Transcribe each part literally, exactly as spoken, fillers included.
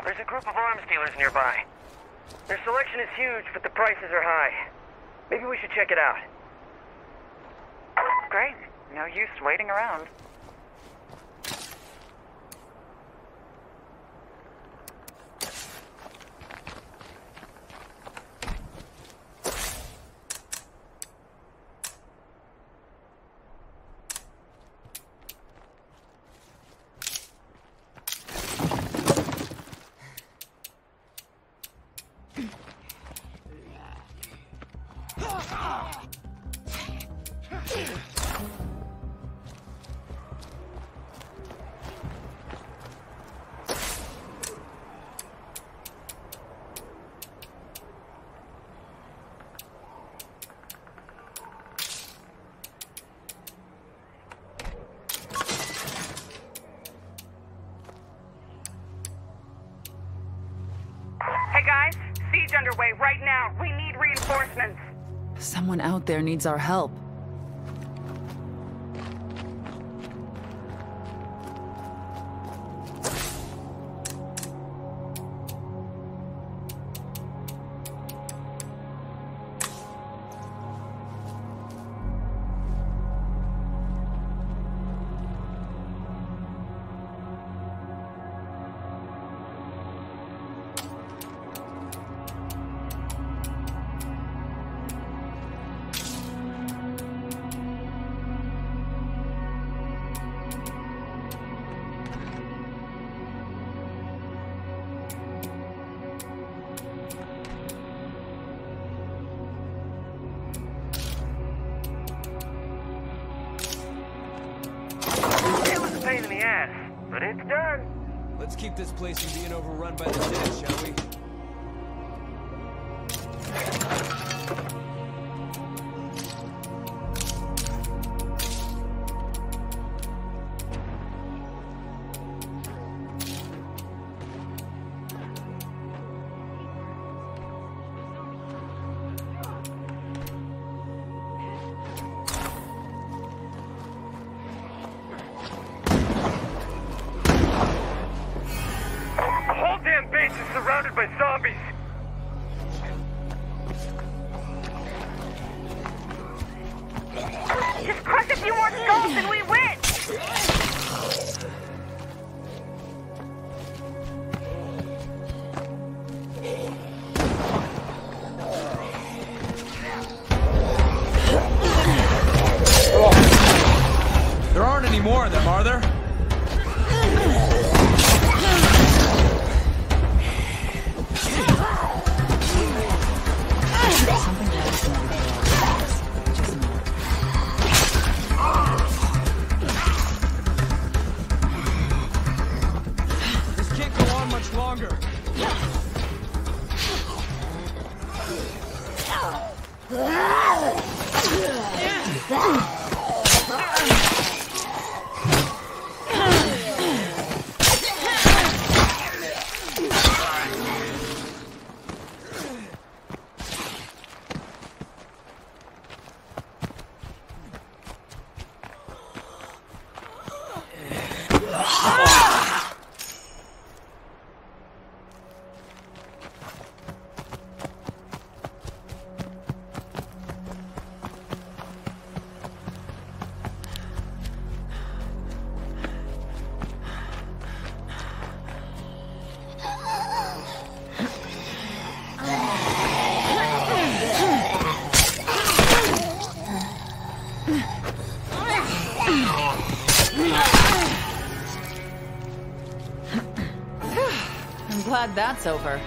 There's a group of arms dealers nearby. Their selection is huge, but the prices are high. Maybe we should check it out. Great. No use waiting around. Underway right now. We need reinforcements. Someone out there needs our help. Pain in the ass, but it's done. Let's keep this place from being overrun by the dead, shall we? Surrounded by zombies. Just crush a few more skulls and we win! There aren't any more of them, are there? Longer. I'm glad that's over.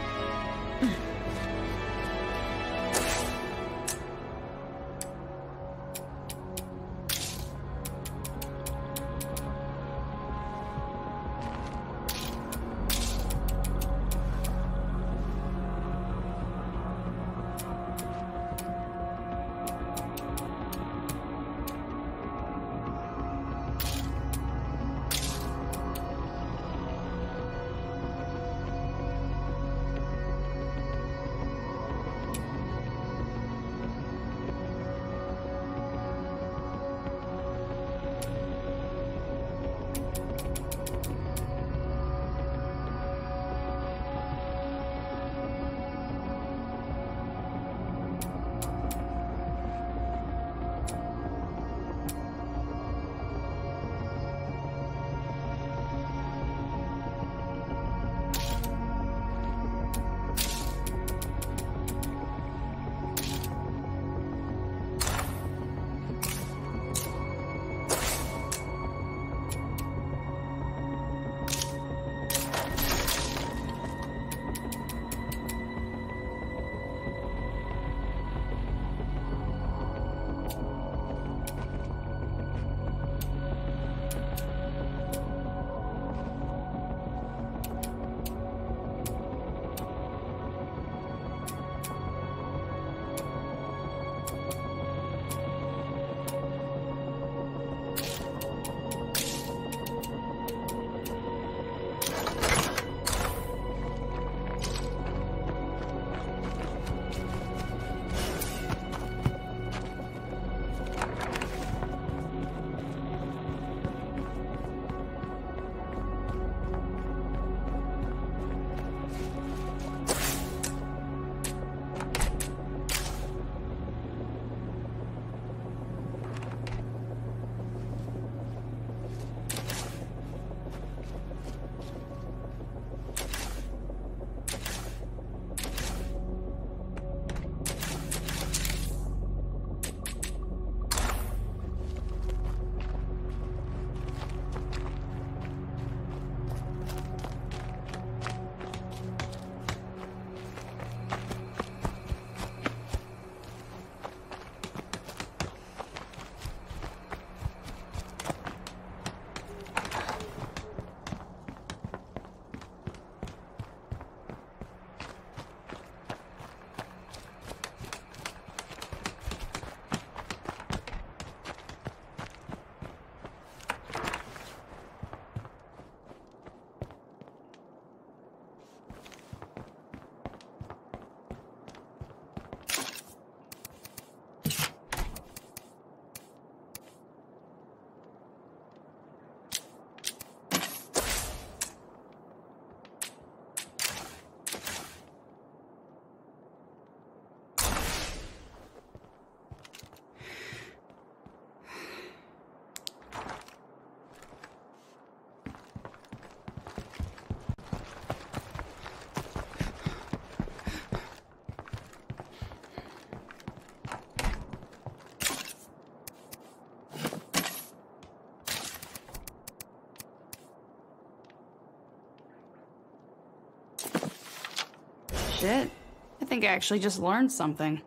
Shit. I think I actually just learned something.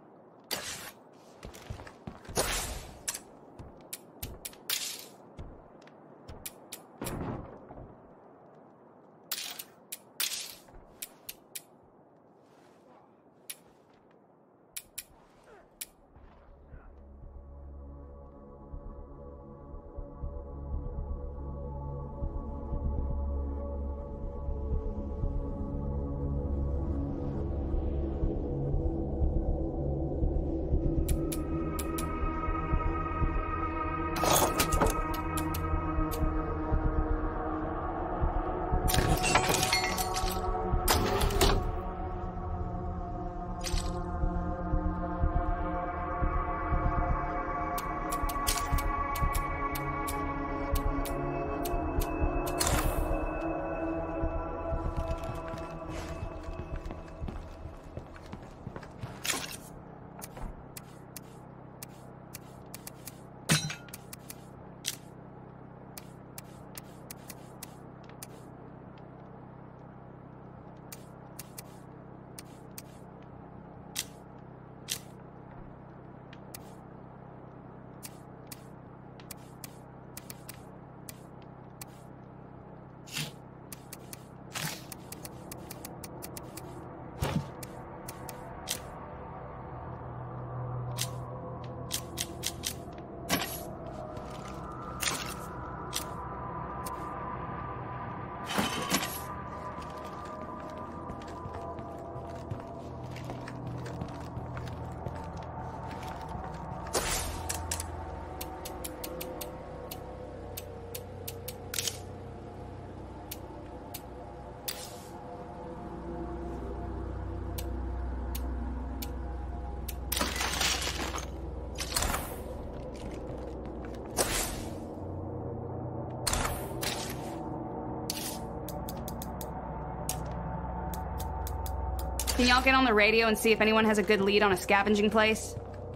Can y'all get on the radio and see if anyone has a good lead on a scavenging place?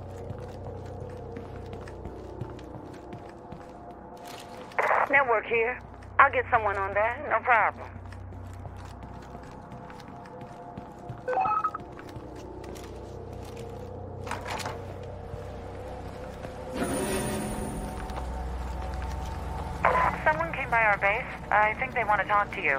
Network here. I'll get someone on that, no problem. Someone came by our base. I think they want to talk to you.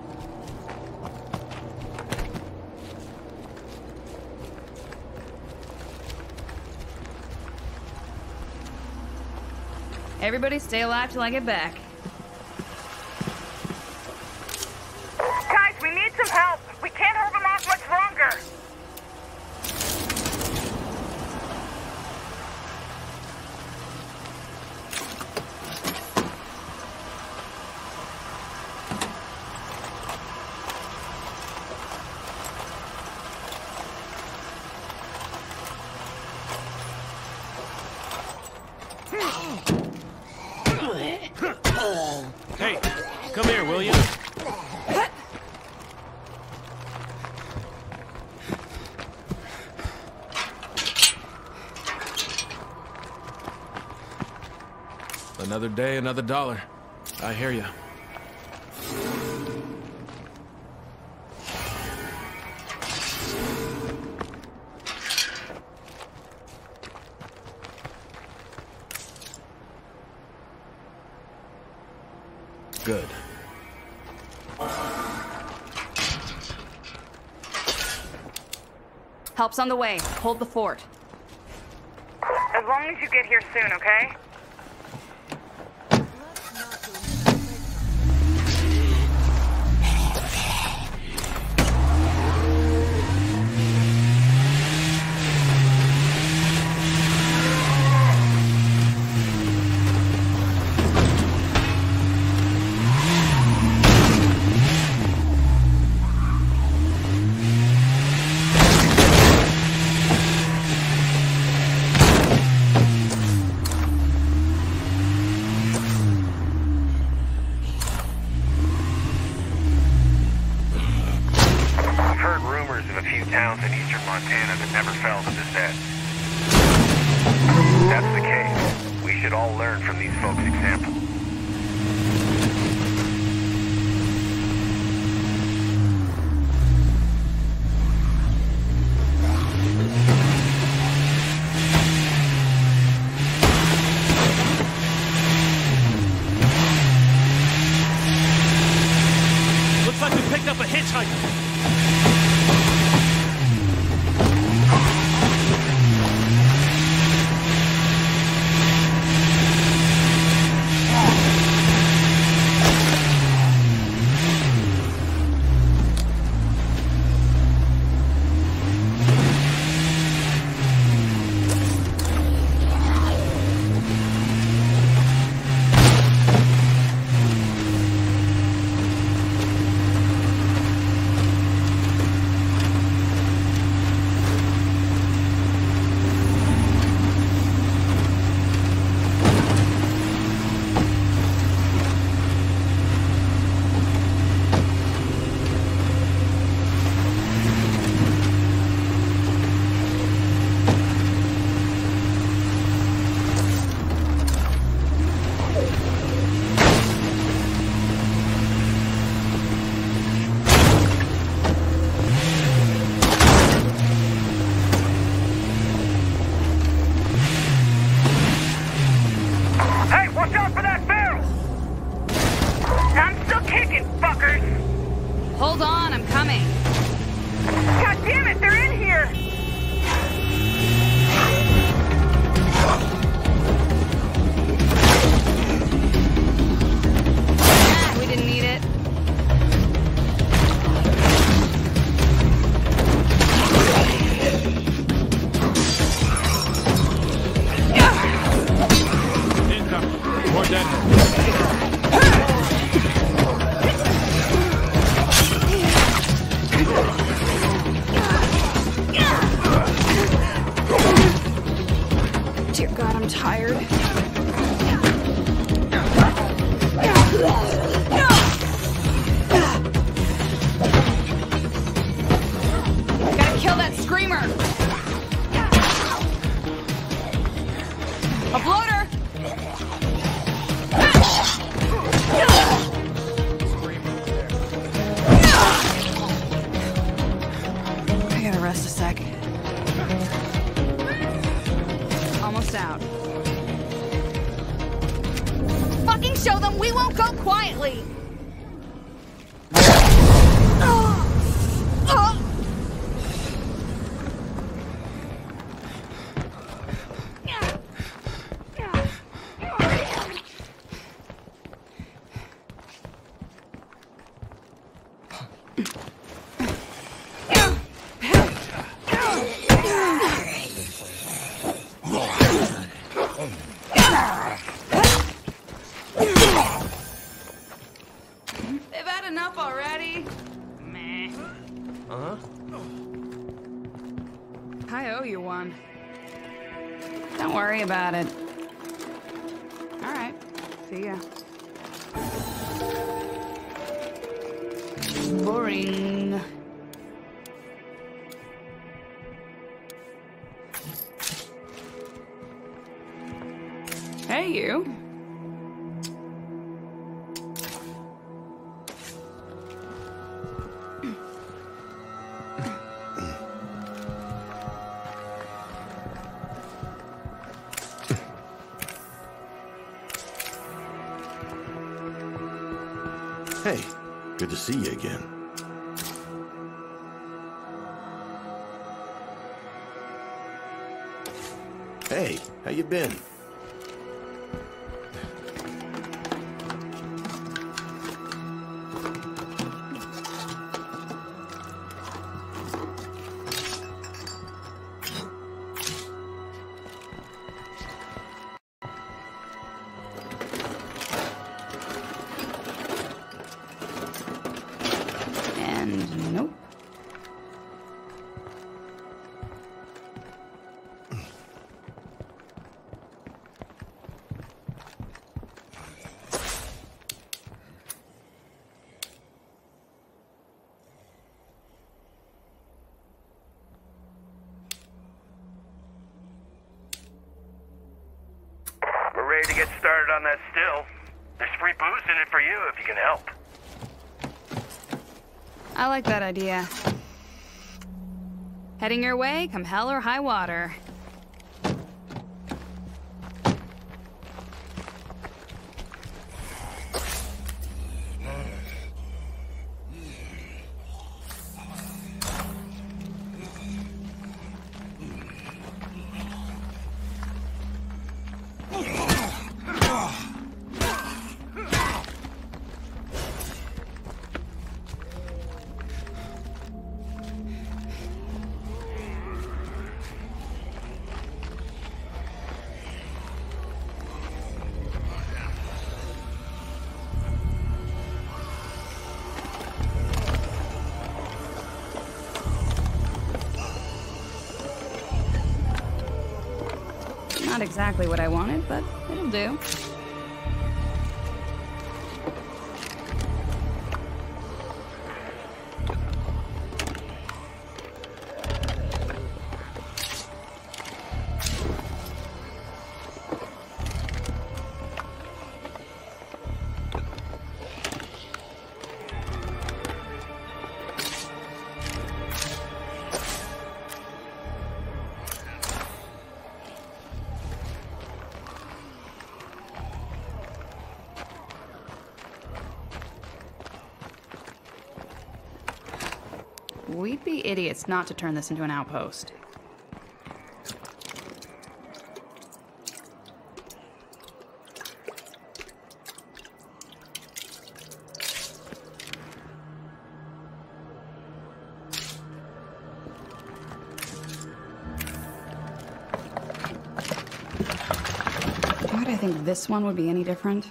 Everybody stay alive till I get back. Guys, we need some help. We can't hold them off much longer. Hey, come here, will you? Another day, another dollar. I hear you. Good. Help's on the way. Hold the fort. As long as you get here soon, okay? Towns in eastern Montana that never fell to this end. That's the case. We should all learn from these folks' example. tired. Gotta kill that screamer! A bloater! I gotta rest a sec. Almost out. Fucking show them we won't go quietly! They've had enough already. Meh. Uh-huh. I owe you one. Don't worry about it. All right. See ya. Boring. Hey, you. Hey, good to see you again. Hey, how you been? And nope. We're ready to get started on that still. There's free booze in it for you if you can help. I like that idea. Heading your way, come hell or high water. Not exactly what I wanted, but it'll do. We'd be idiots not to turn this into an outpost. Why do I think this one would be any different?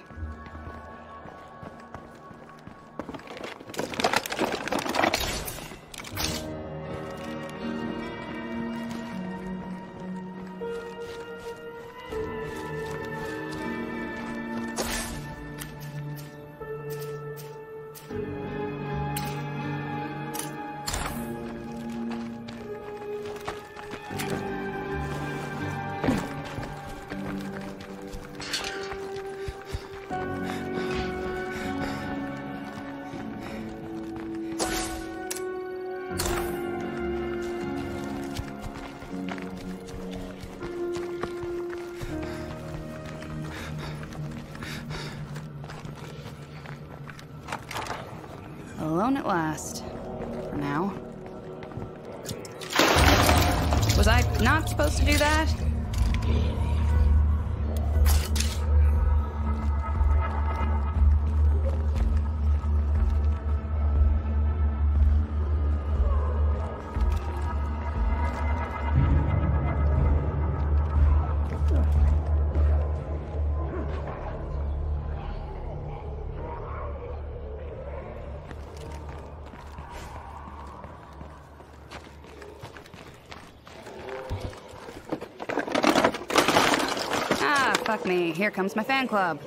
Alone at last. For now. Was I not supposed to do that? Fuck me. Here comes my fan club.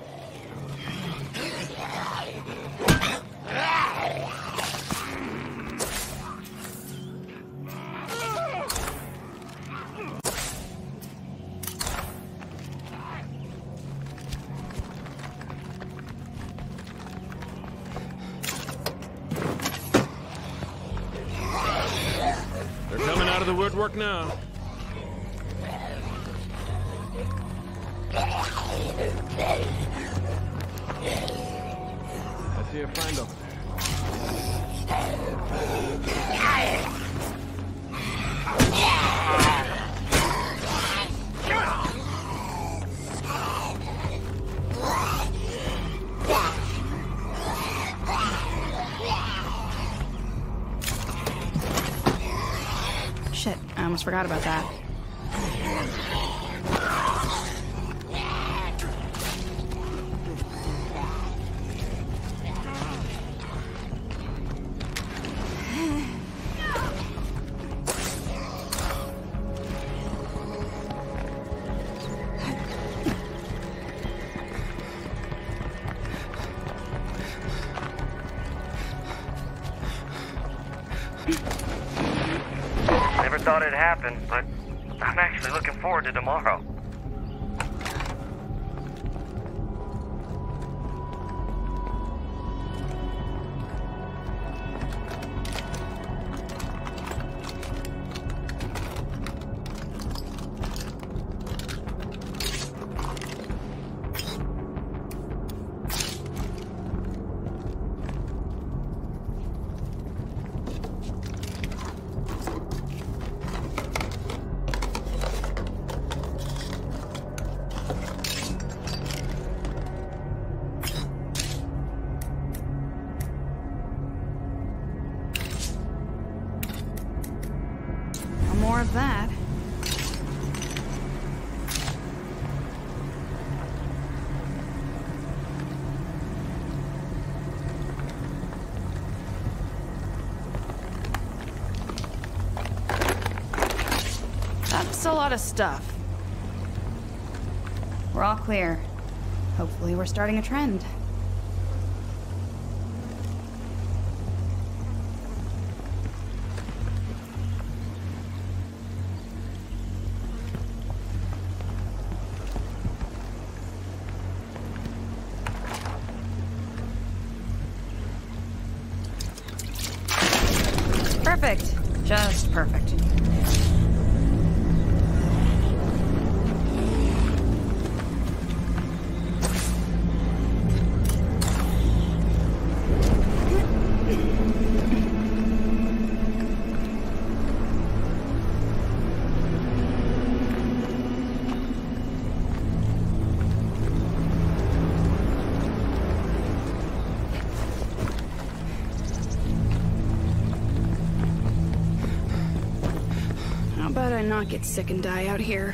They're coming out of the woodwork now. I see a find over Shit, I almost forgot about that. Never thought it'd happen, but I'm actually looking forward to tomorrow. More of that. That's a lot of stuff. We're all clear. Hopefully we're starting a trend. Perfect. Just perfect. How about I not get sick and die out here?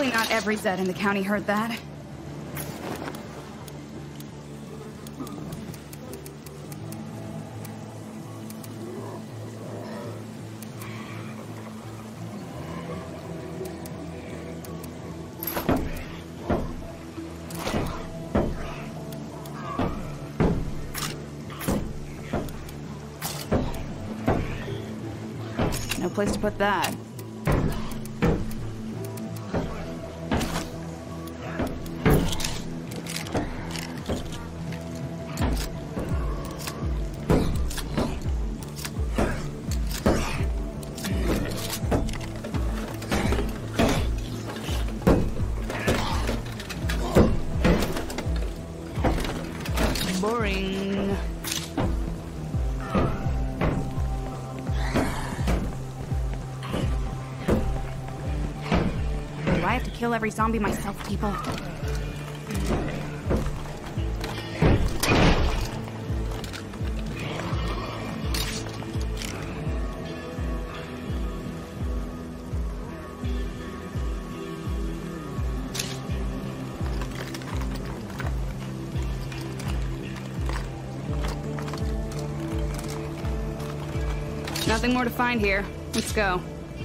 Hopefully not every Zed in the county heard that. No place to put that. Boring. Do I have to kill every zombie myself, people? Nothing more to find here. Let's go.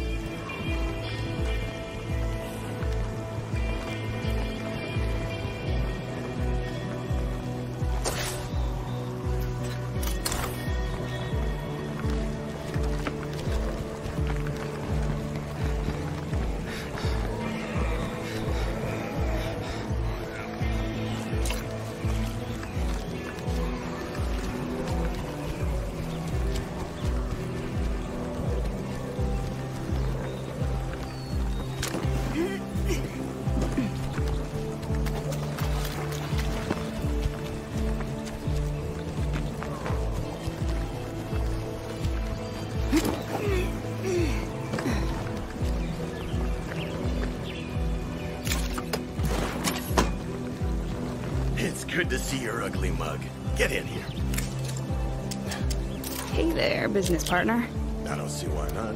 It's good to see your ugly mug. Get in here. Hey there, business partner. I don't see why not.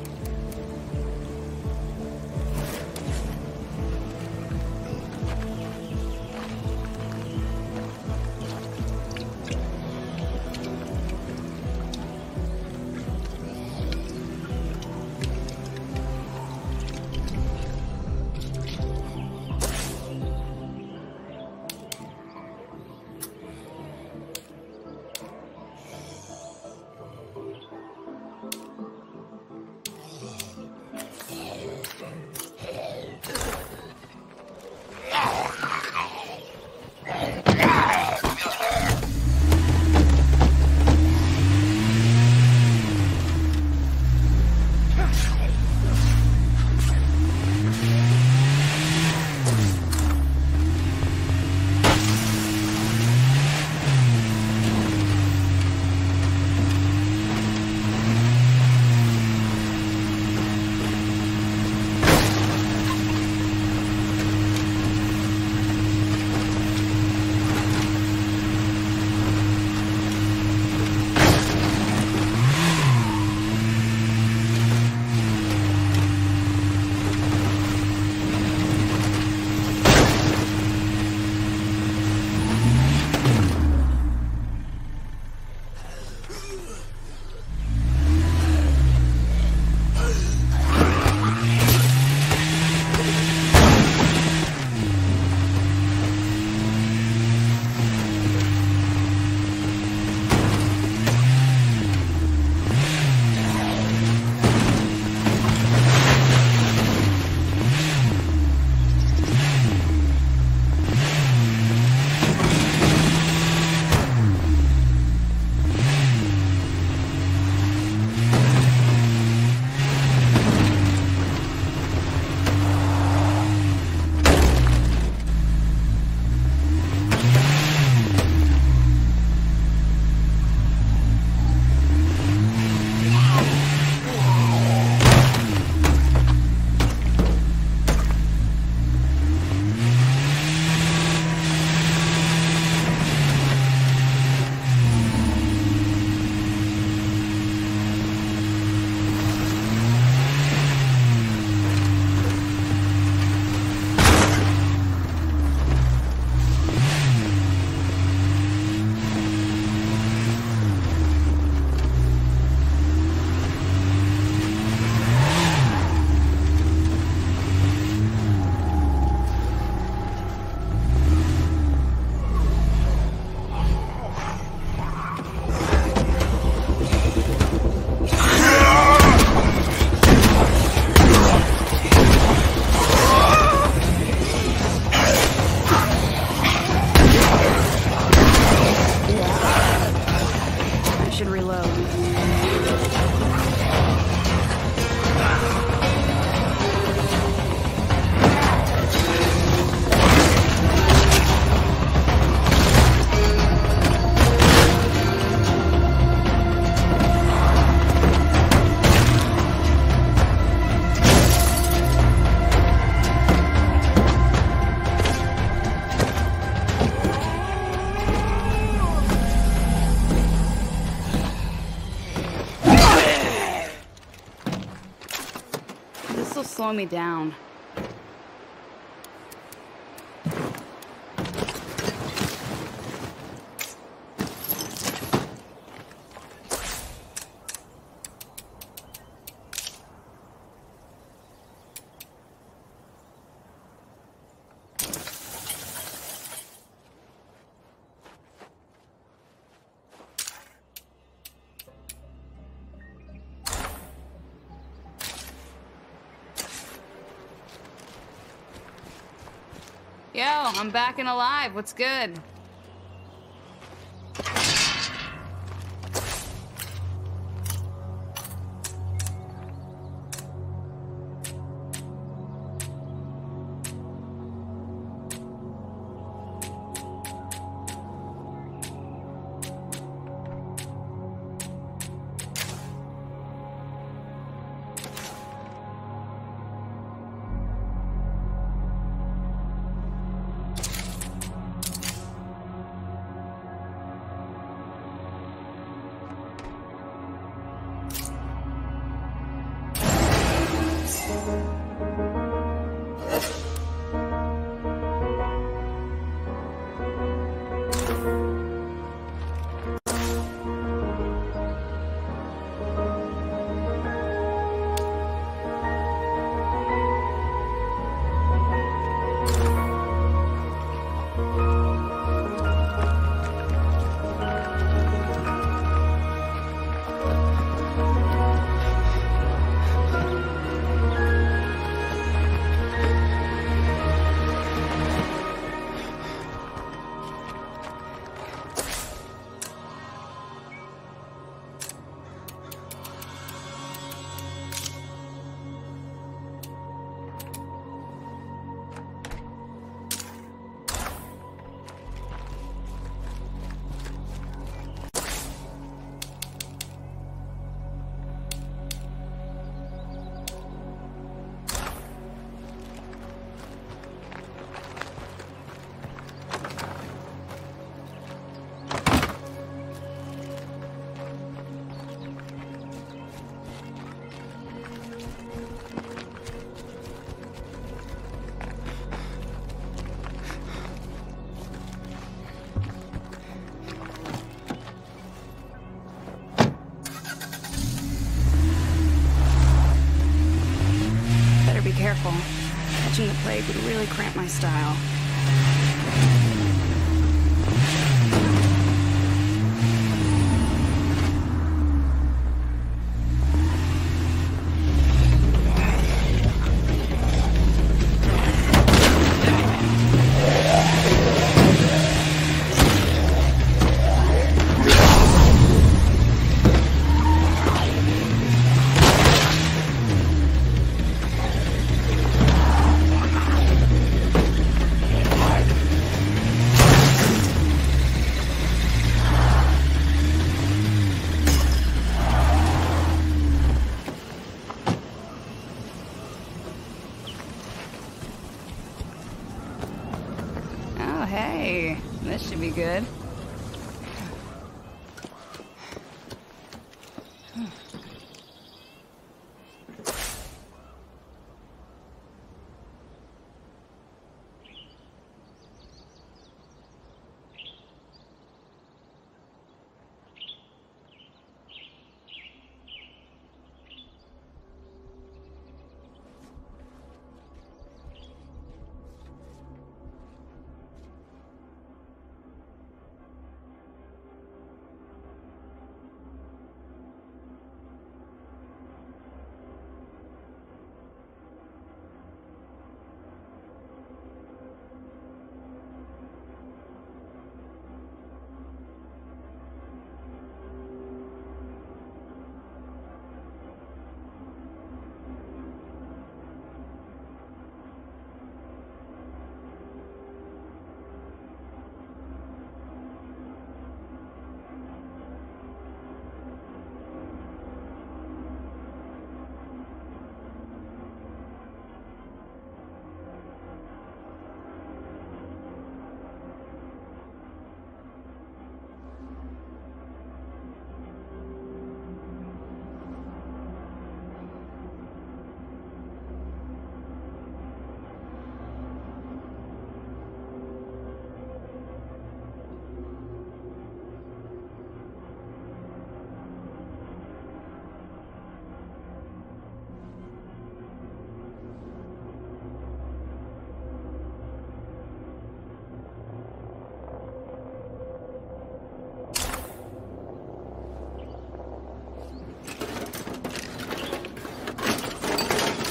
This'll slow me down. Yo, I'm back and alive. What's good? Careful. Catching the plague would really cramp my style. Hey, this should be good.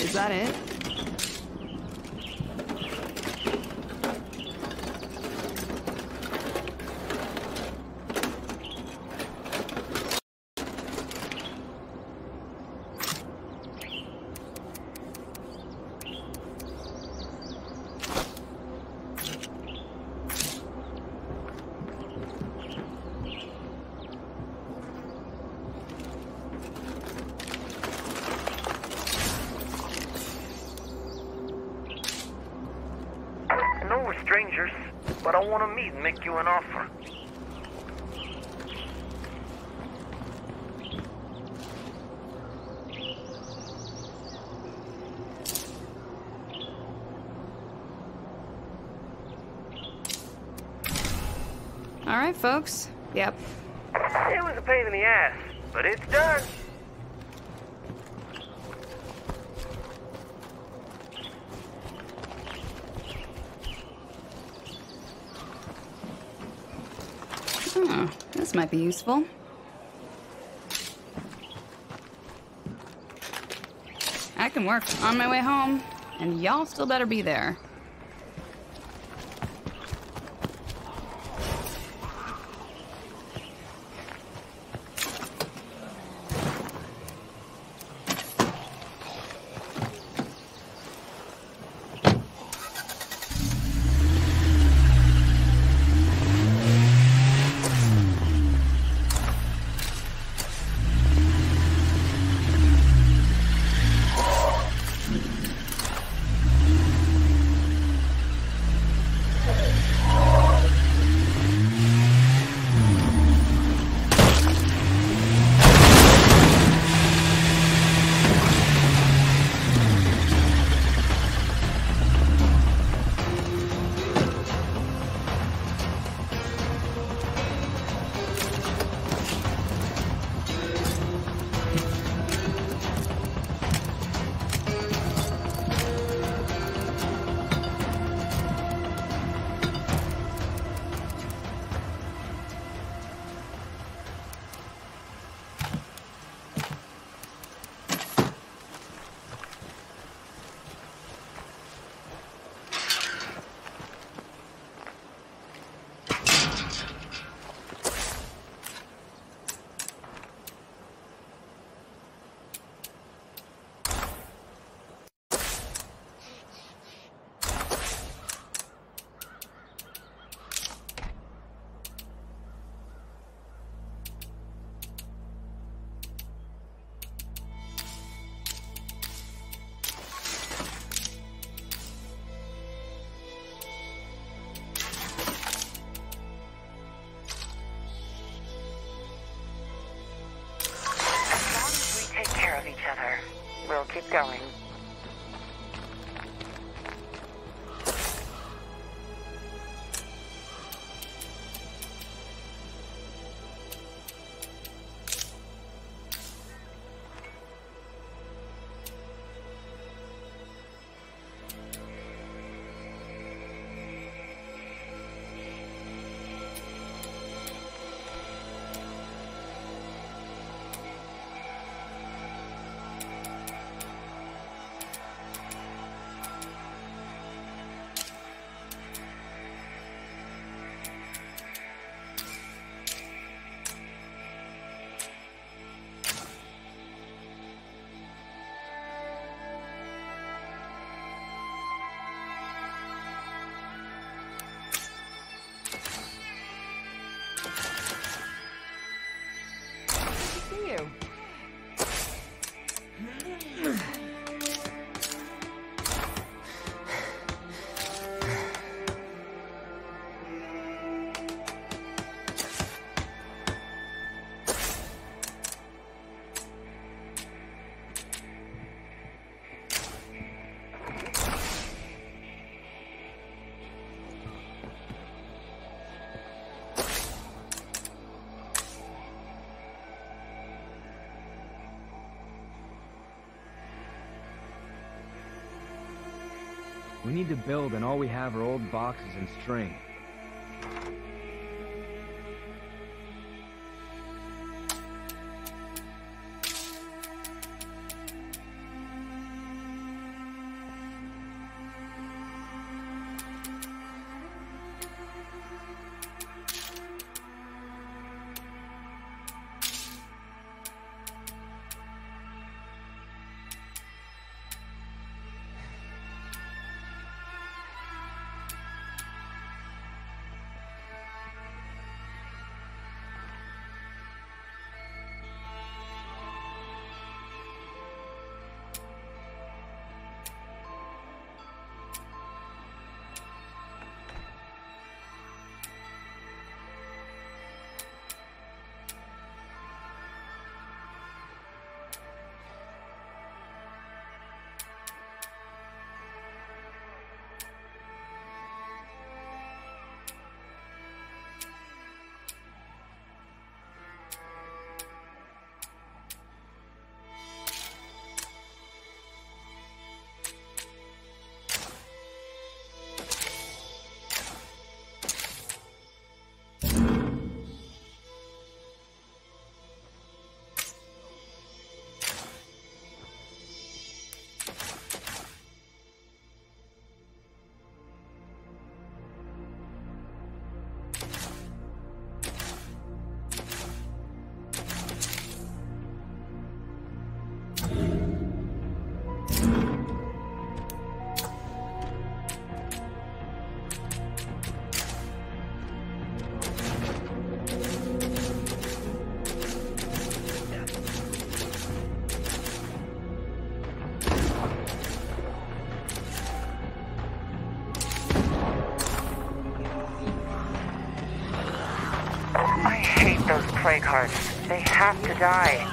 Is that it? I know we're strangers, but I want to meet and make you an offer. All right, folks. Yep. It was a pain in the ass, but it's done. Oh, this might be useful. I can work on my way home, and y'all still better be there. We'll keep going. We need to build, and all we have are old boxes and string. prey cards. They have to die.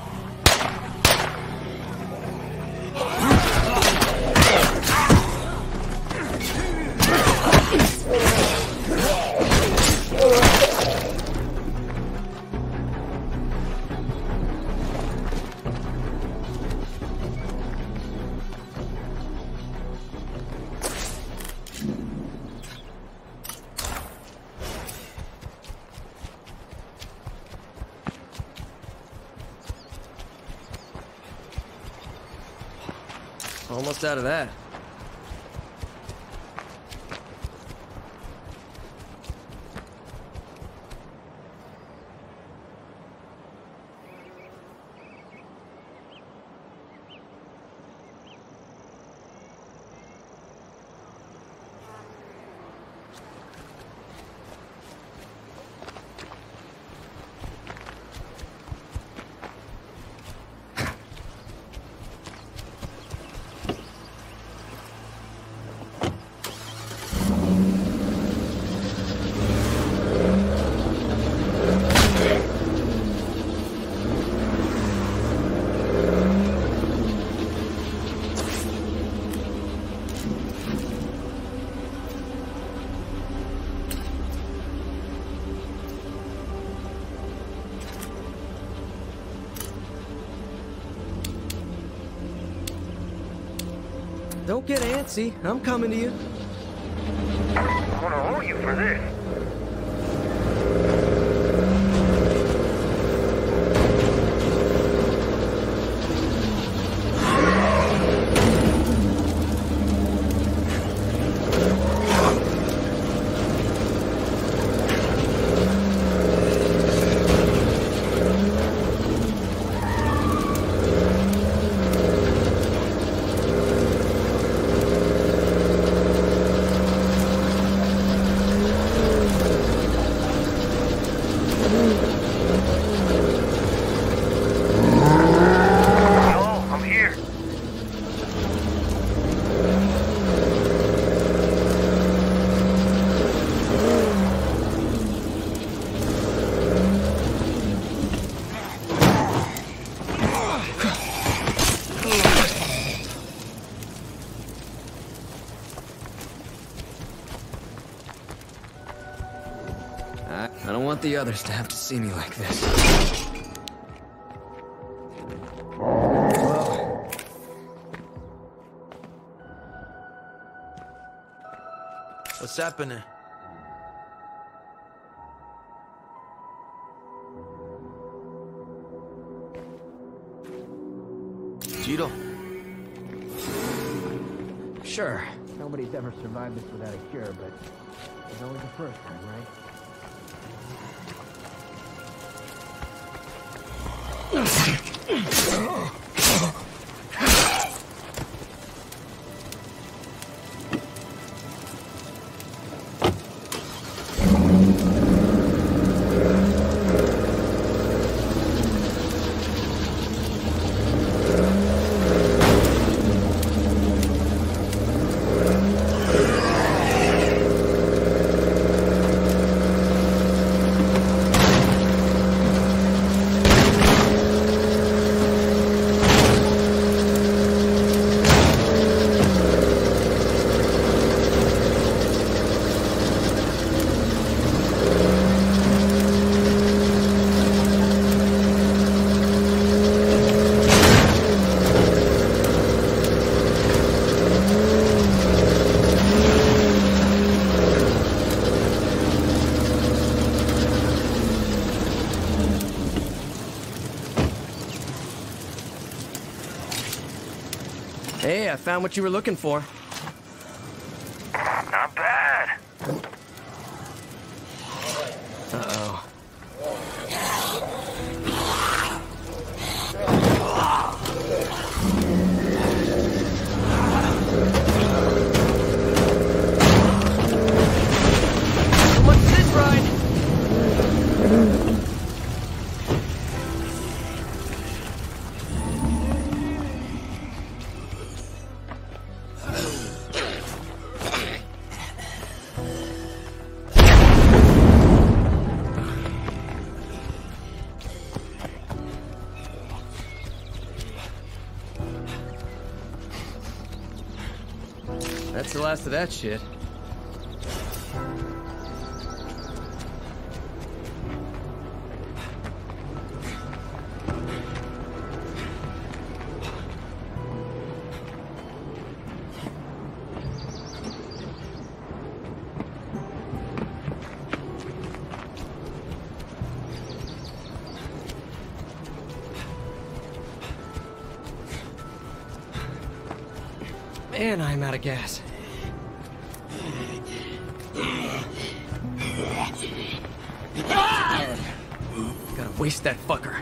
Almost out of that. Don't get antsy. I'm coming to you. I'm gonna owe you for this. I don't want the others to have to see me like this. What's happening? Cheeto. Sure. Nobody's ever survived this without a cure, but it's always the first time, right? Hey, I found what you were looking for. Not bad. Uh-oh. What's this ride? That's the last of that shit. Man, I'm out of gas. Gotta waste that fucker.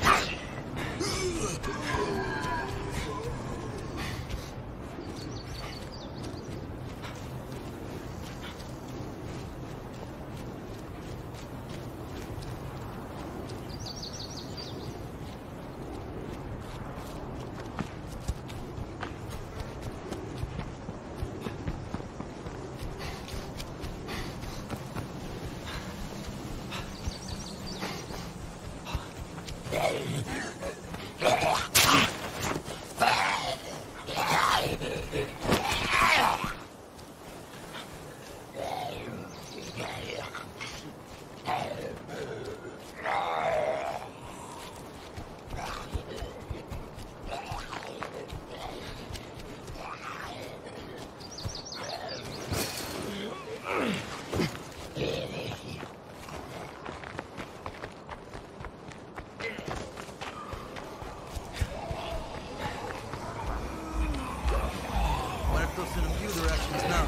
Muertos in a few directions now.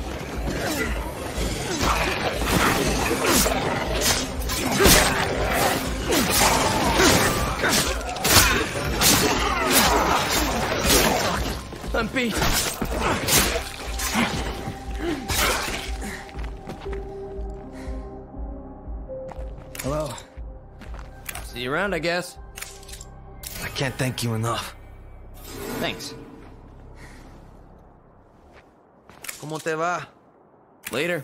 I'm beat. Hello. See you around, I guess. I can't thank you enough. Thanks. ¿Cómo te va? Later.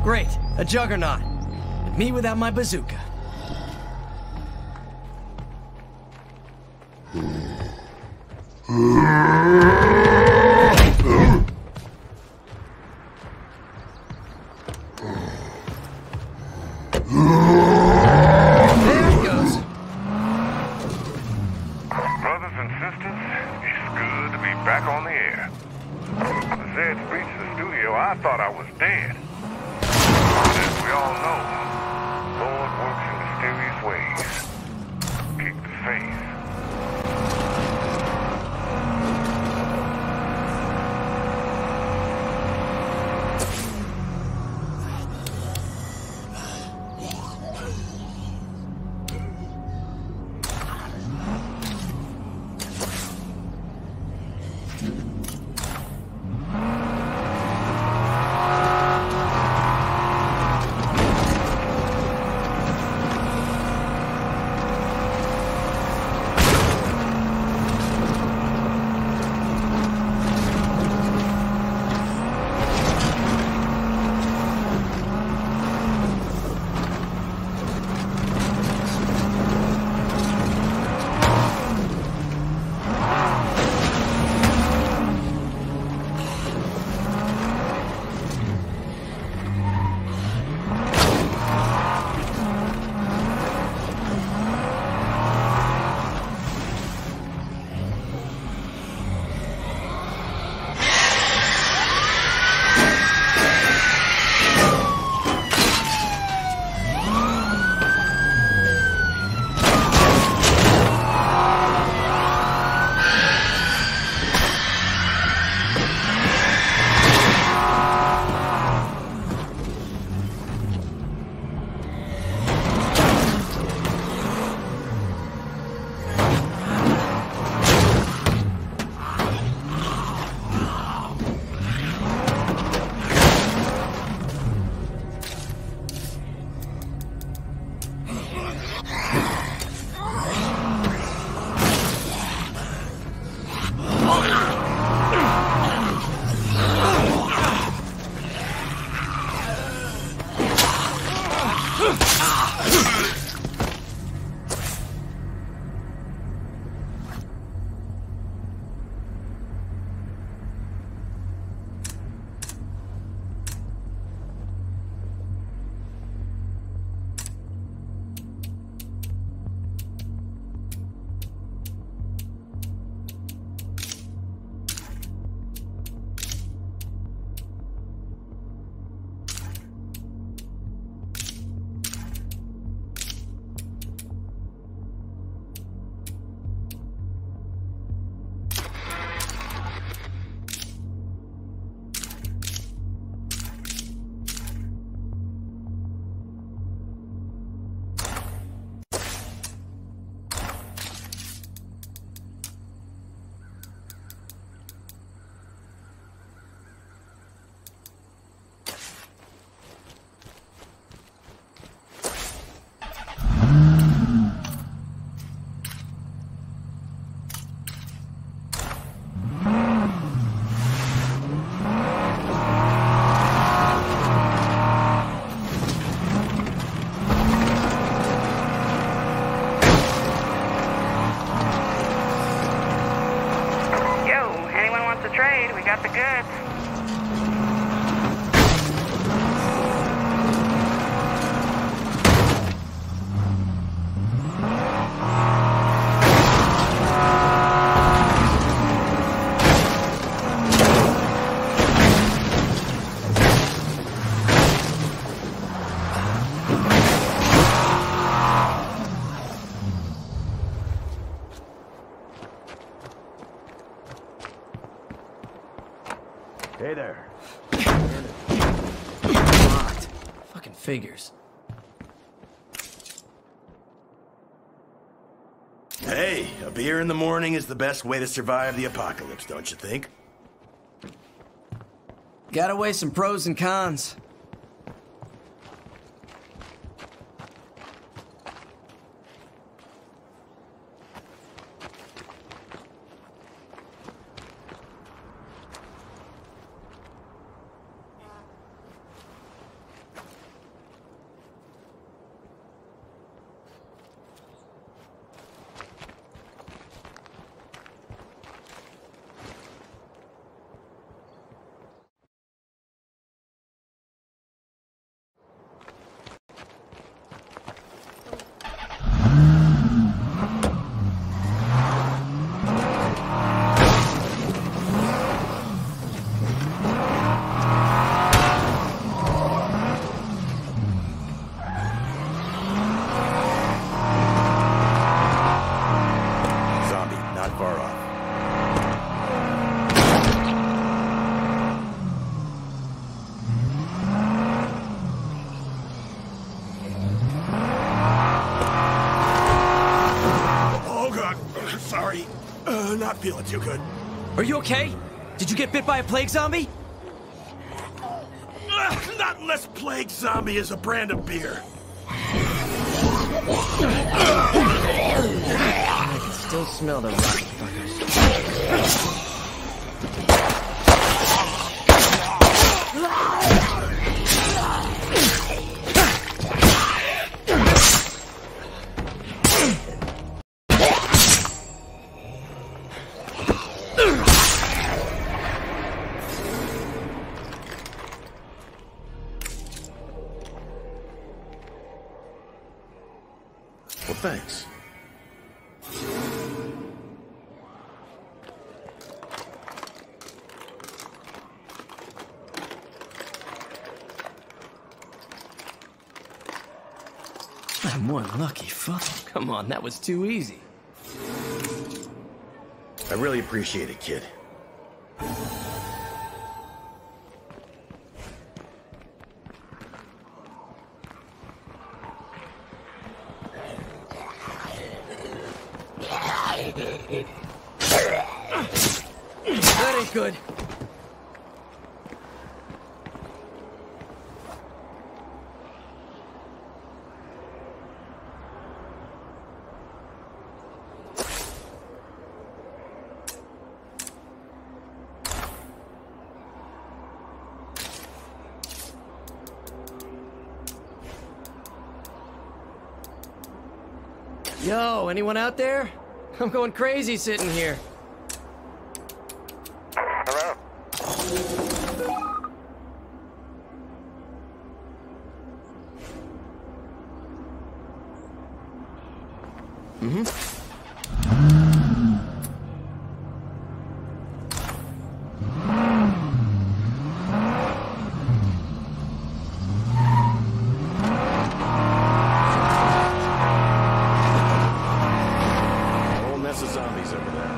Great, a juggernaut. And me without my bazooka. got the goods. Hey there. Locked. Fucking figures. Hey, a beer in the morning is the best way to survive the apocalypse, don't you think? Gotta weigh some pros and cons. Uh, not feeling too good. Are you okay? Did you get bit by a plague zombie? Uh, not unless Plague Zombie is a brand of beer. I can still smell the rotten fuckers. Well, thanks. I'm one lucky fuck. Come on, that was too easy. I really appreciate it, kid. That ain't good. Yo, anyone out there? I'm going crazy sitting here. Hello? Mm-hmm. Whole mess of zombies over there.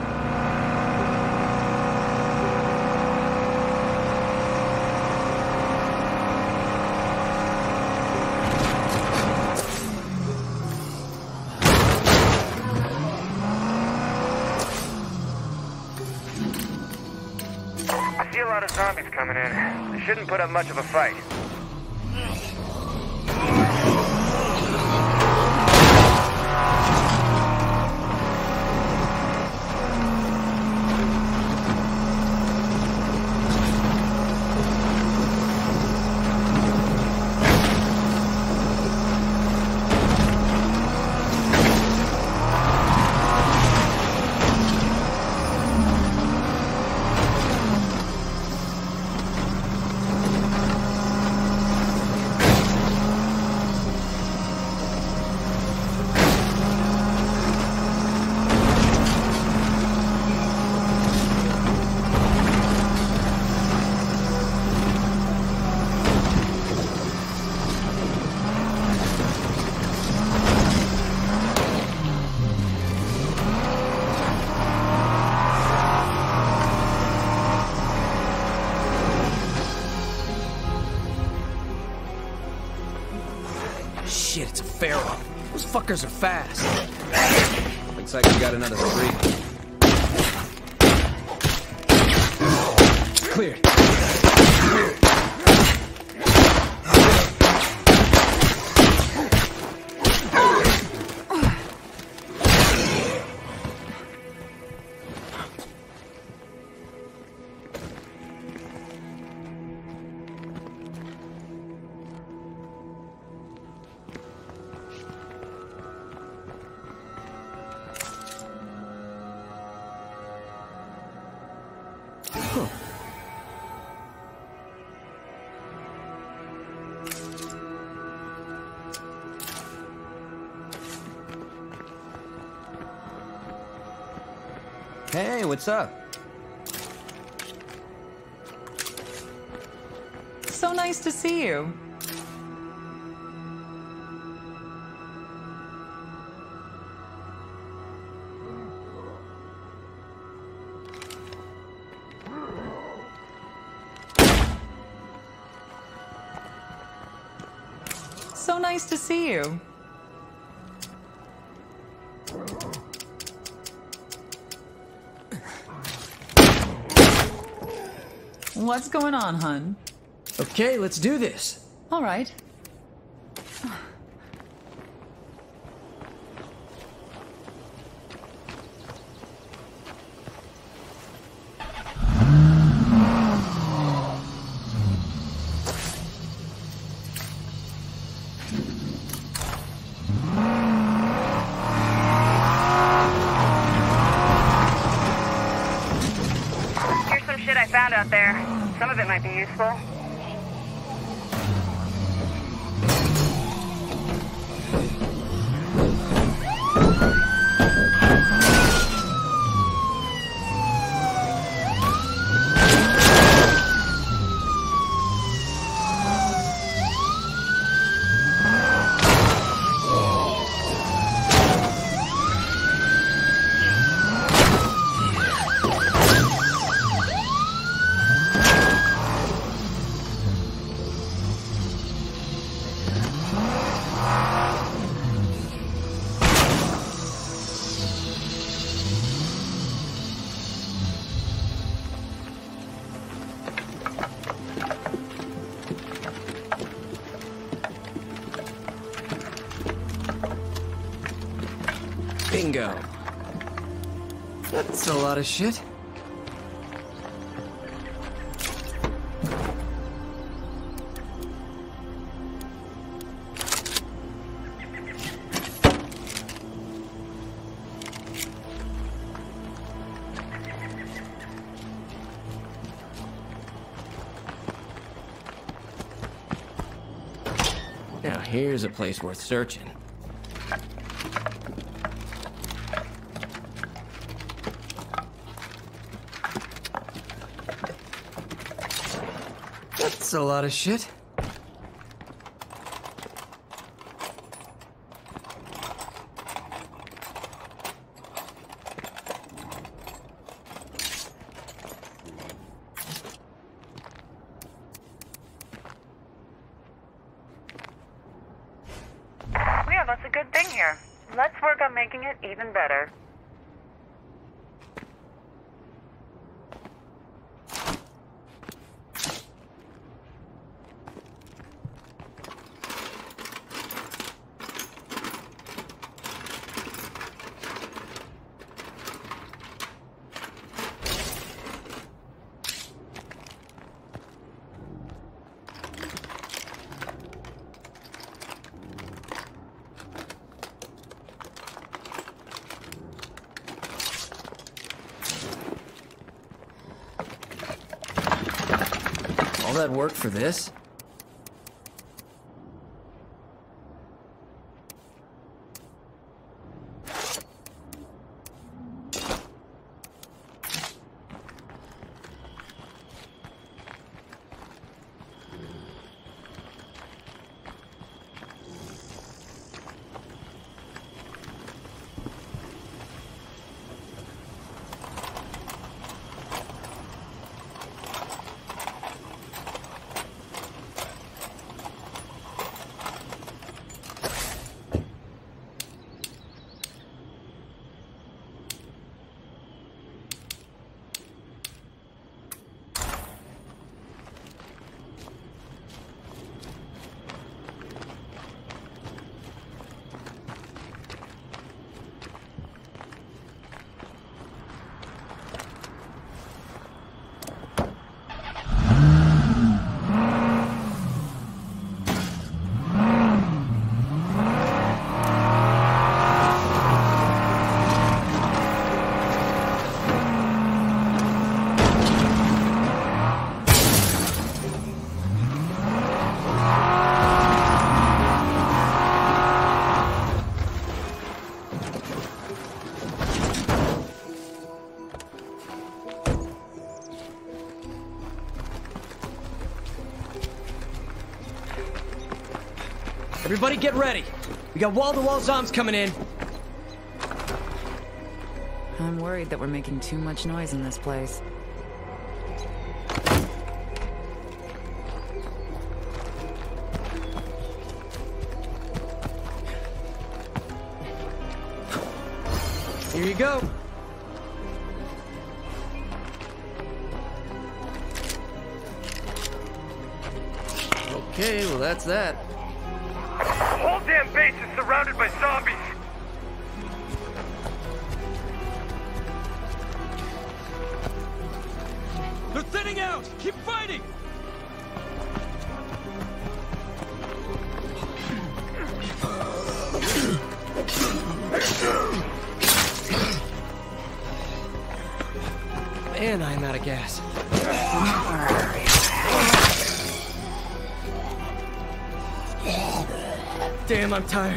I see a lot of zombies coming in. They shouldn't put up much of a fight. Shit, it's a feral. Those fuckers are fast. Looks like we got another three. Cleared. Hey, what's up? So nice to see you. So nice to see you. What's going on, hun? Okay, let's do this. All right. Here's some shit I found out there. Some of it might be useful. Bingo. That's a lot of shit. Now here's a place worth searching. That's a lot of shit. We have us a good thing here. Let's work on making it even better. All that work for this? Everybody get ready. We got wall-to-wall zombies coming in. I'm worried that we're making too much noise in this place. Here you go. Okay, well that's that. The whole damn base is surrounded by zombies. They're thinning out! Keep fighting! Man, I'm out of gas. Damn, I'm tired.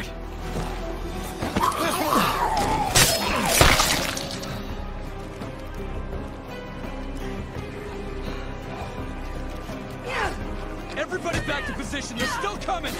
Everybody back to position, they're still coming!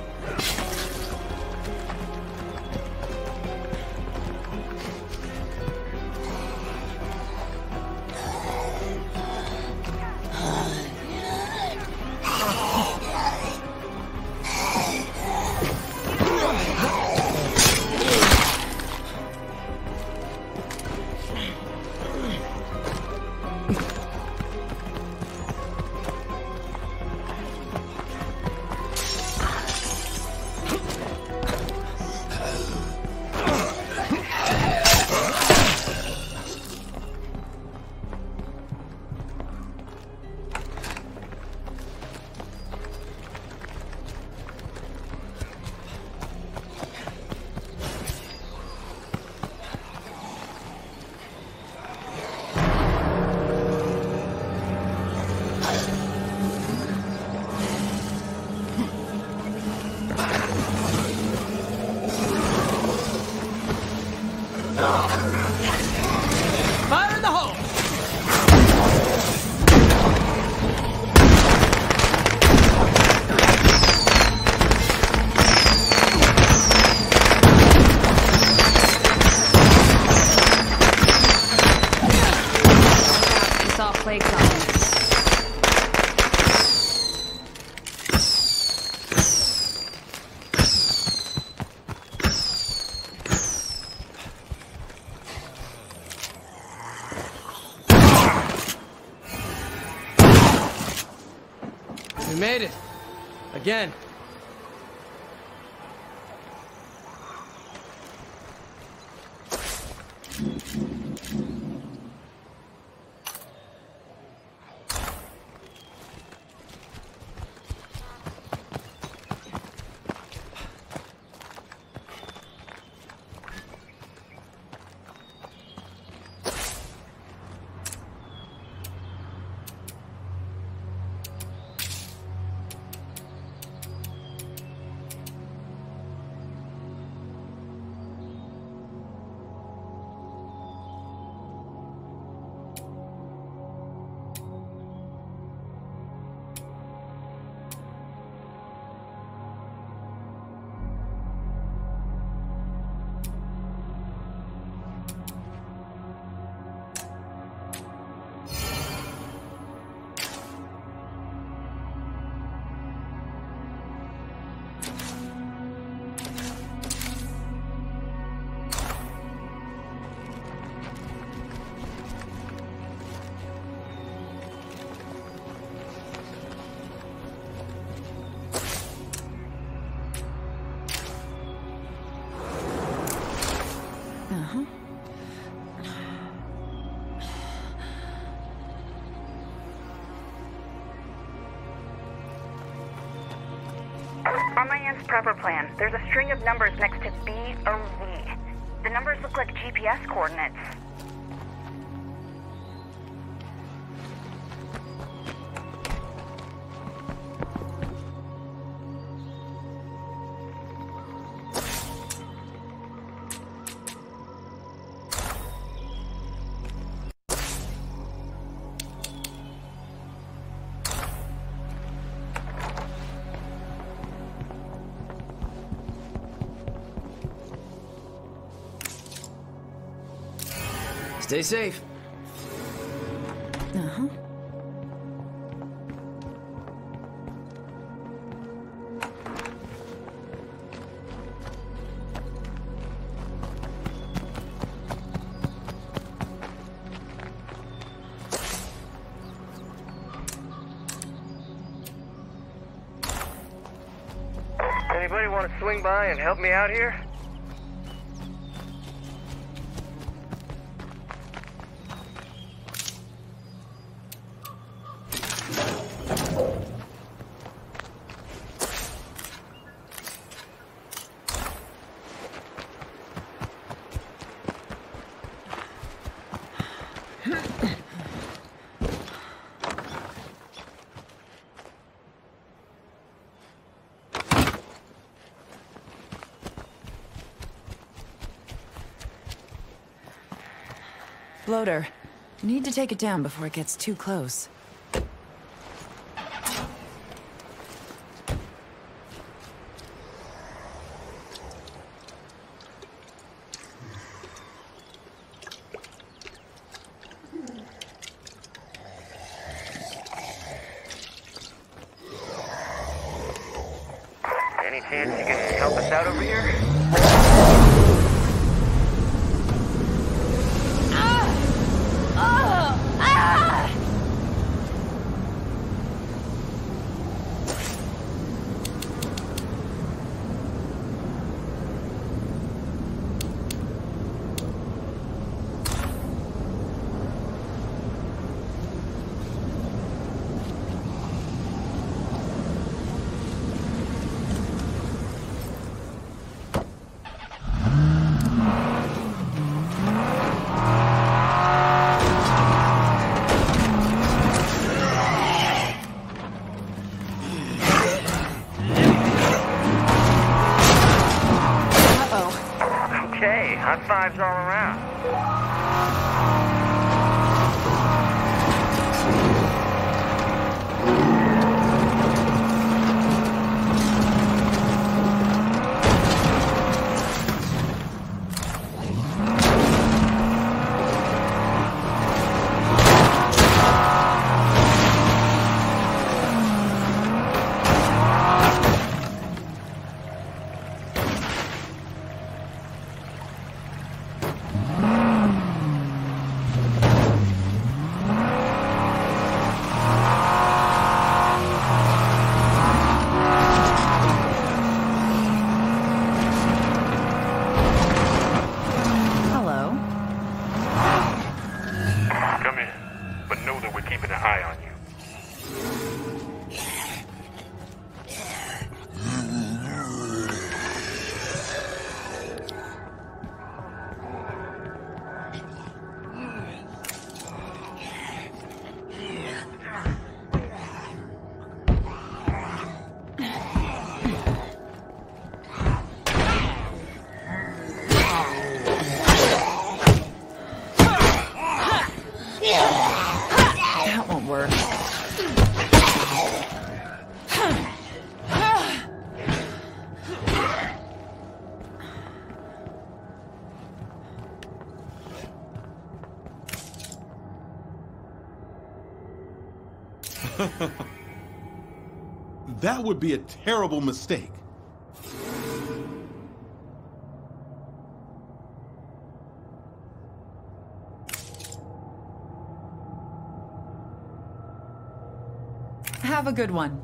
Fire in the hole! I saw flakes on it. We made it. Again. On my aunt's prepper plan, there's a string of numbers next to B O V. The numbers look like G P S coordinates. Stay safe. Uh-huh. Anybody want to swing by and help me out here? Bloater. Need to take it down before it gets too close. Any chance you can help us out over here? Okay, high fives all around. That won't work. That would be a terrible mistake. Have a good one.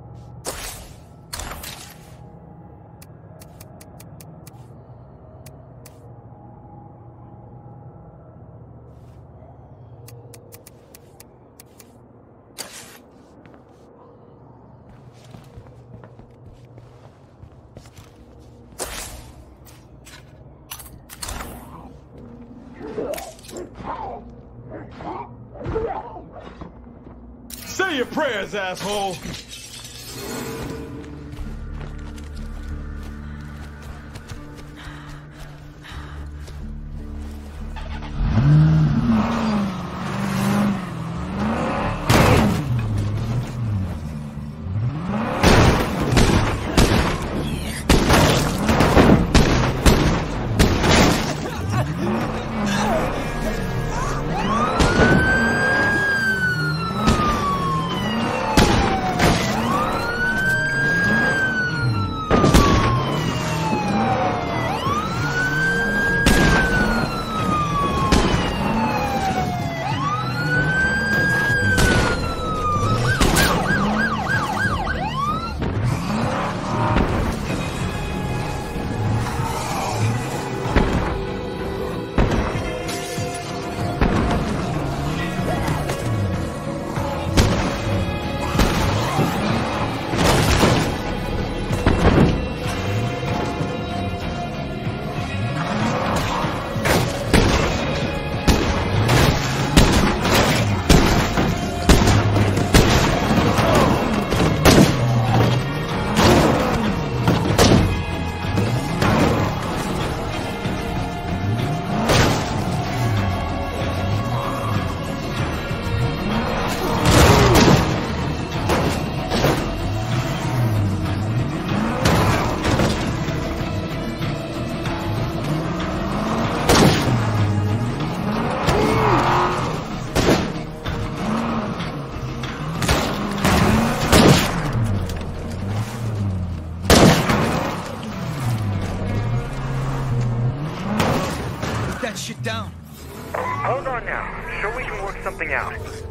Say your prayers, asshole! shit down. Hold on now. Sure we can work something out.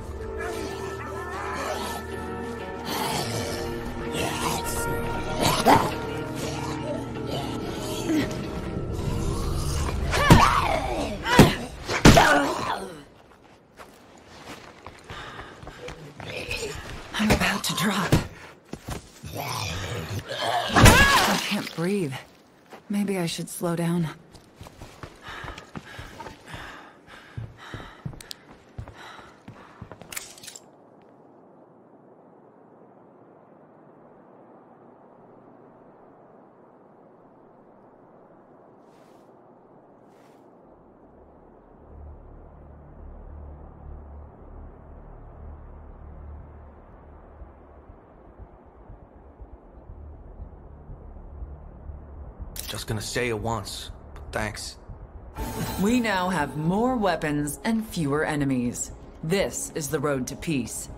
I'm about to drop. I can't breathe. Maybe I should slow down. Just gonna say it once, but thanks. We now have more weapons and fewer enemies. This is the road to peace.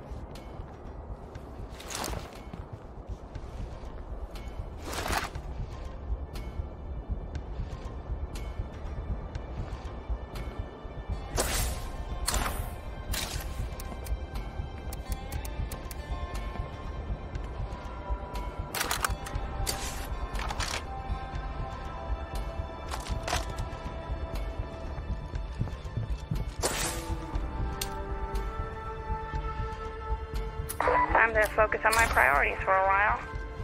Time to focus on my priorities for a while.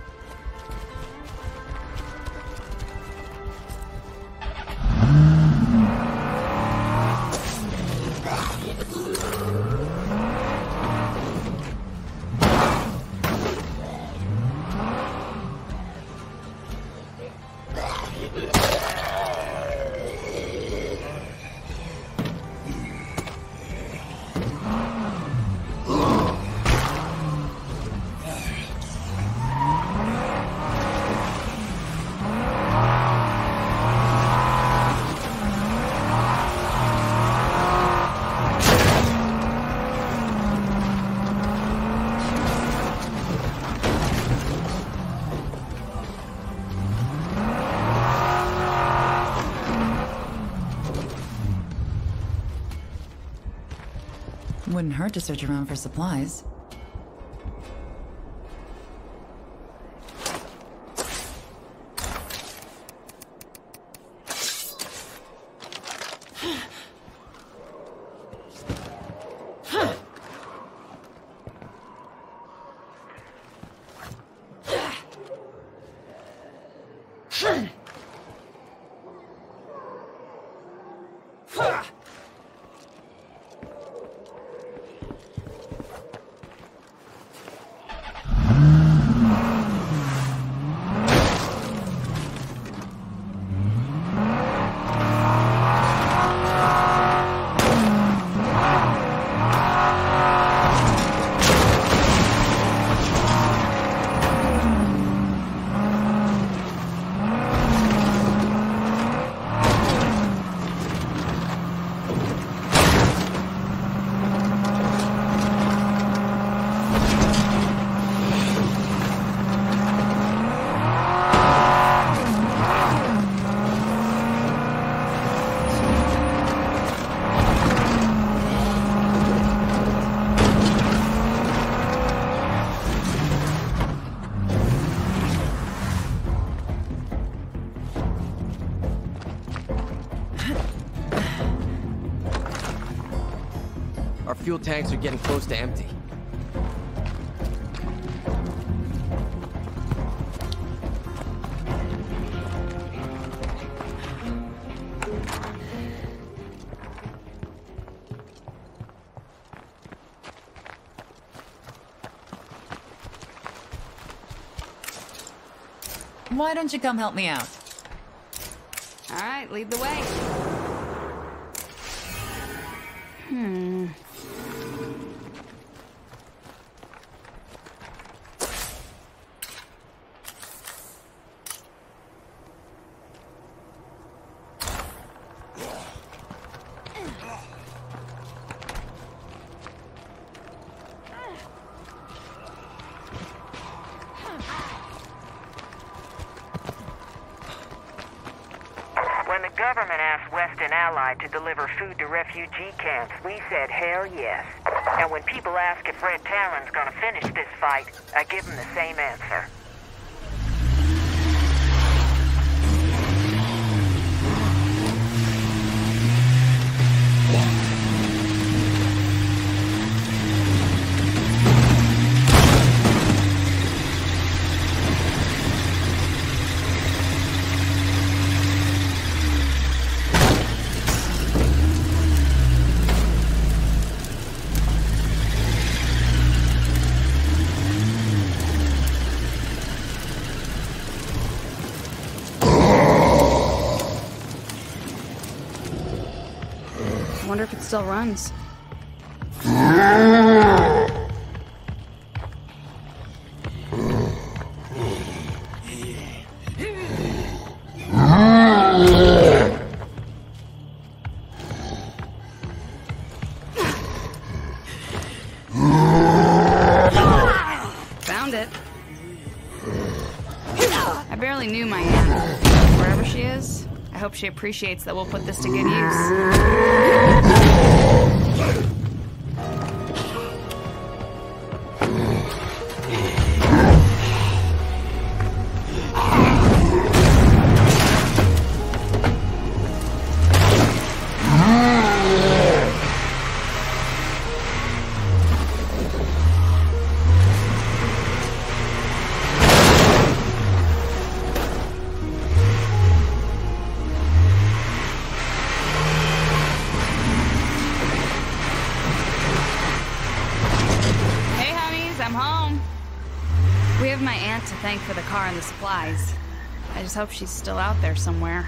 Wouldn't hurt to search around for supplies. Our fuel tanks are getting close to empty. Why don't you come help me out? All right, lead the way. Hmm. When the government asked Weston Allied to deliver food to refugee camps, we said hell yes. And when people ask if Red Talon's gonna finish this fight, I give them the same answer. I wonder if it still runs. Found it. I barely knew my aunt. Wherever she is, I hope she appreciates that we'll put this to good use. To thank for the car and the supplies. I just hope she's still out there somewhere.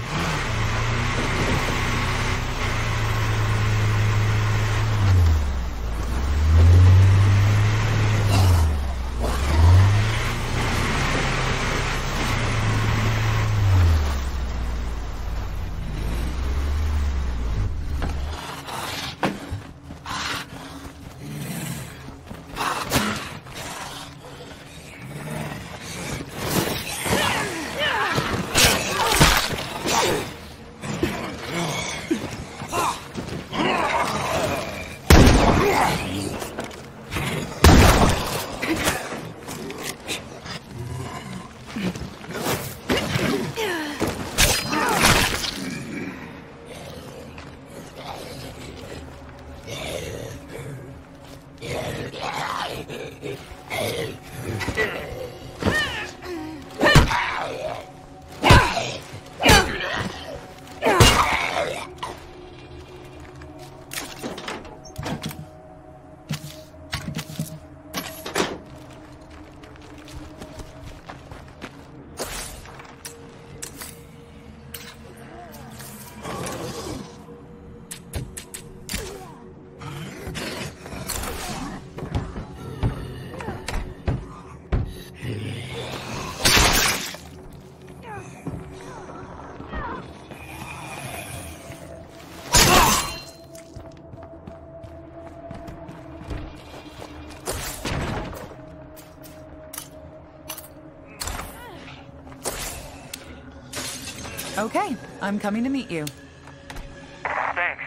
Okay, I'm coming to meet you. Thanks.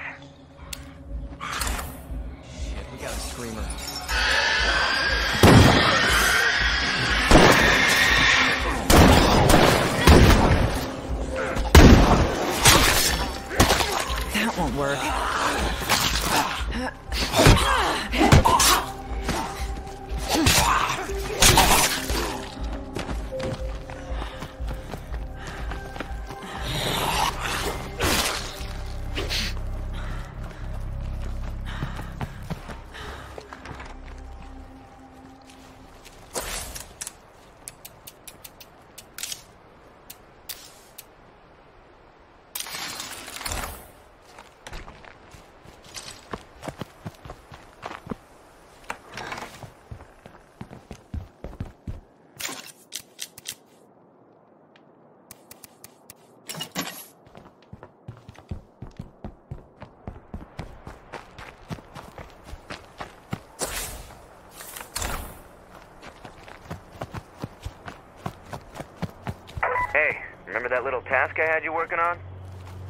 Shit, we got a screamer. That won't work. Hey, remember that little task I had you working on?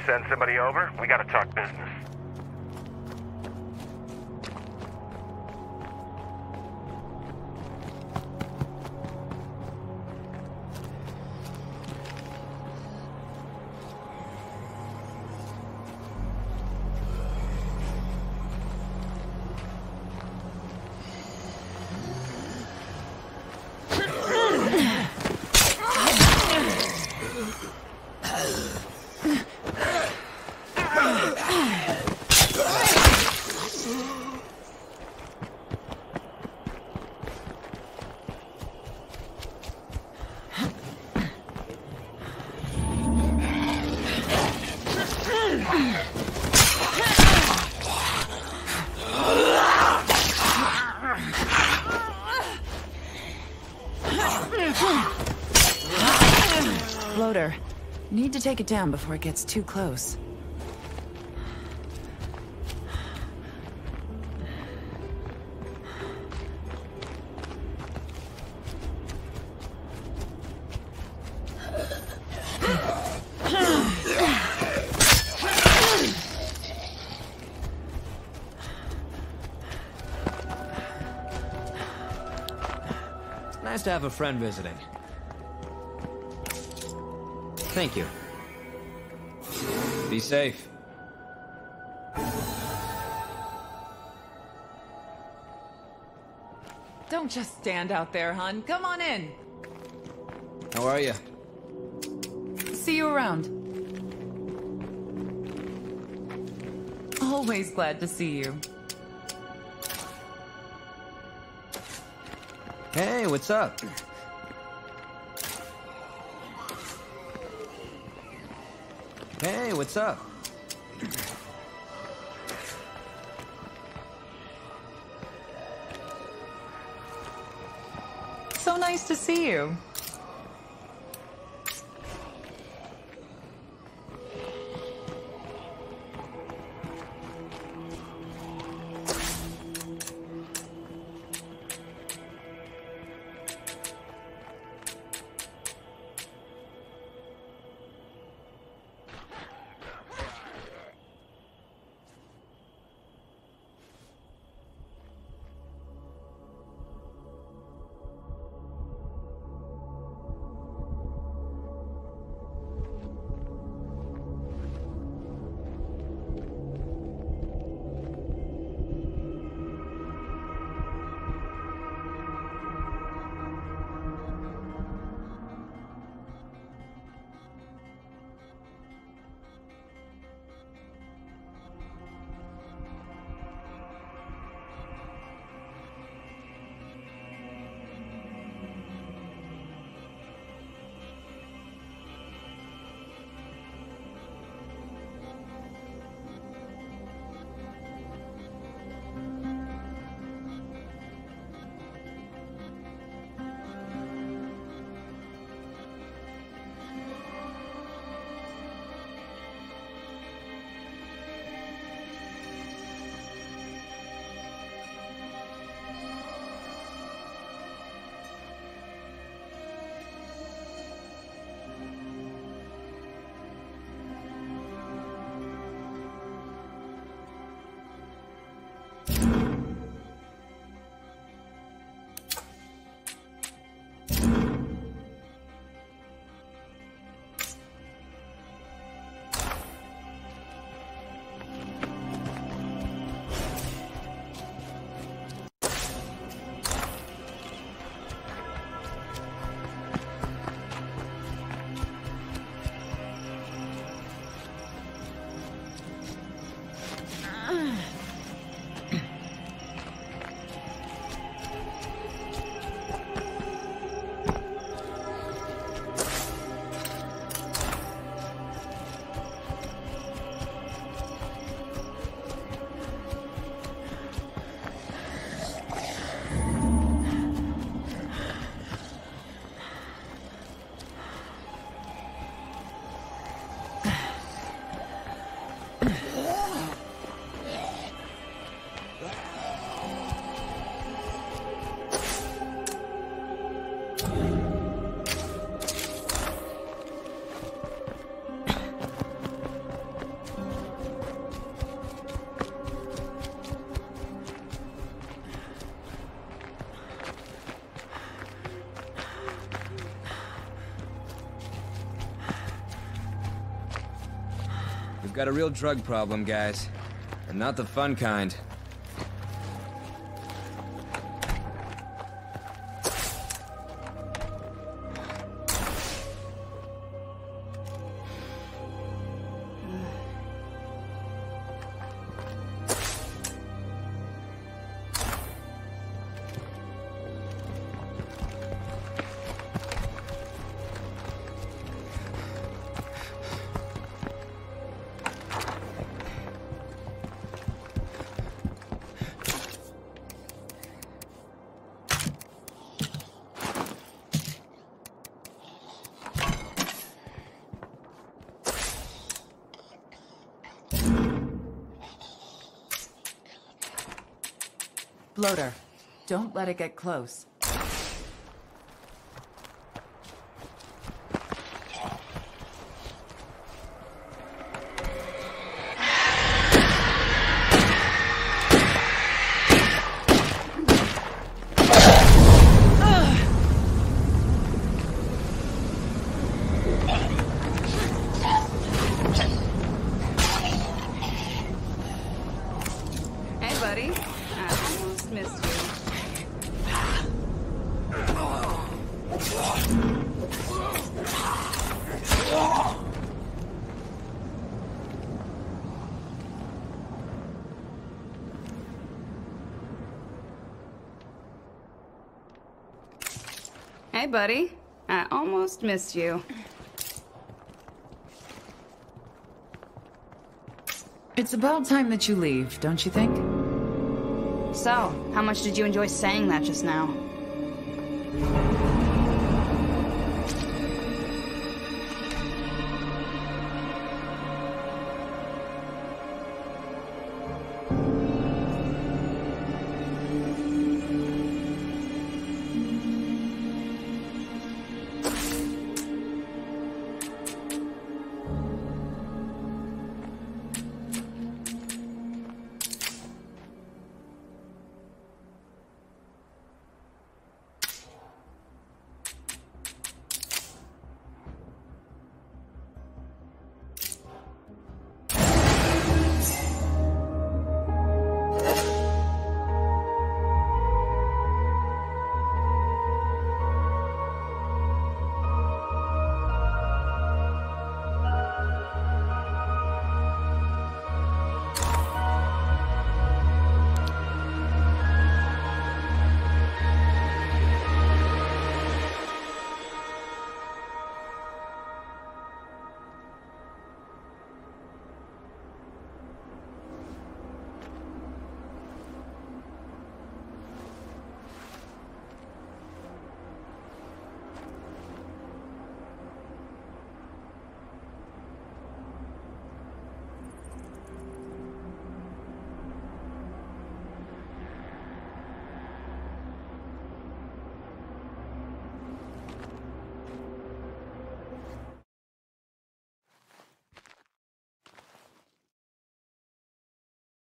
send somebody over? We gotta talk business. Floater. Need to take it down before it gets too close. Nice to have a friend visiting. Thank you. Be safe. Don't just stand out there, hon. Come on in. How are you? See you around. Always glad to see you. Hey, what's up? Hey, what's up? So nice to see you. We've got a real drug problem, guys. And not the fun kind. Bloater, don't let it get close. Hey, buddy. I almost missed you. Hey, buddy. I almost missed you. It's about time that you leave, don't you think? So, how much did you enjoy saying that just now?